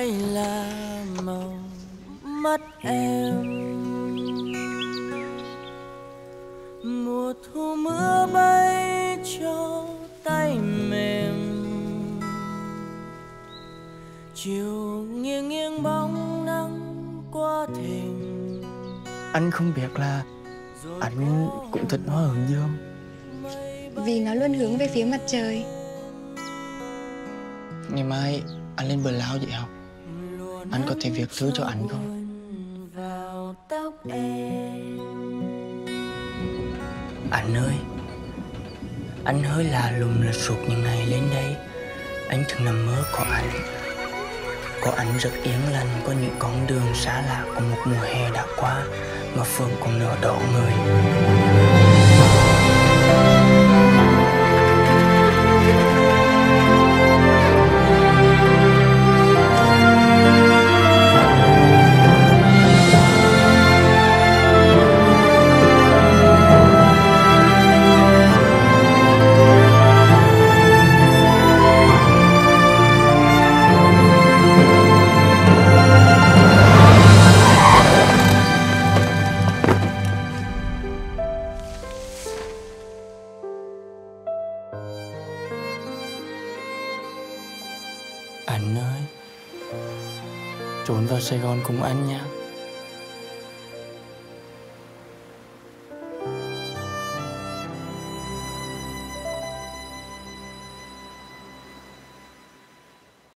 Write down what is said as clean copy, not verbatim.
hay là màu mắt em. Mùa thu mưa bay cho tay mềm, chiều nghiêng nghiêng bóng nắng qua thềm. Anh không biết là anh cũng thích hoa hướng dương, vì nó luôn hướng về phía mặt trời. ngày mai anh lên Bờ Lao dạy học, anh có thể viết thư cho anh không? Vào tóc em. Anh hơi lạ lùng là suốt những ngày lên đây anh thường nằm mơ có anh rất yên lành, có những con đường xa lạ của một mùa hè đã qua mà phượng còn nở đỏ người. Anh ơi, trốn vào Sài Gòn cùng anh nha.